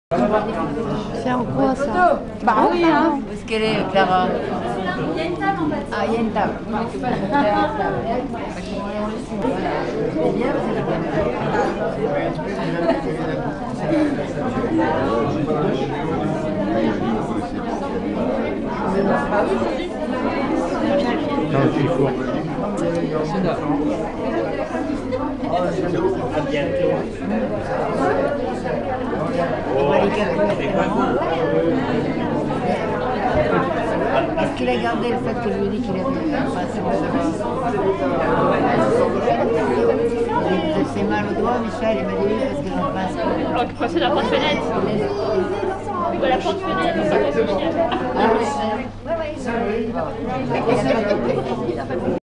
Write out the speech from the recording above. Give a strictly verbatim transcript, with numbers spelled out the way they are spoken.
C'est en quoi ça? Bah oui, hein. Où est-ce qu'elle est, Clara? Ah, il y a une table. Non, il faut. Est-ce qu'il a gardé le fait que je lui ai dit qu'il avait passé mon C'est mal au doigt, Michel, il m'a dit oui parce que j'en passe pas. Alors que passer la porte-fenêtre. Oui, la porte-fenêtre, ça fait Michel. Ah oui.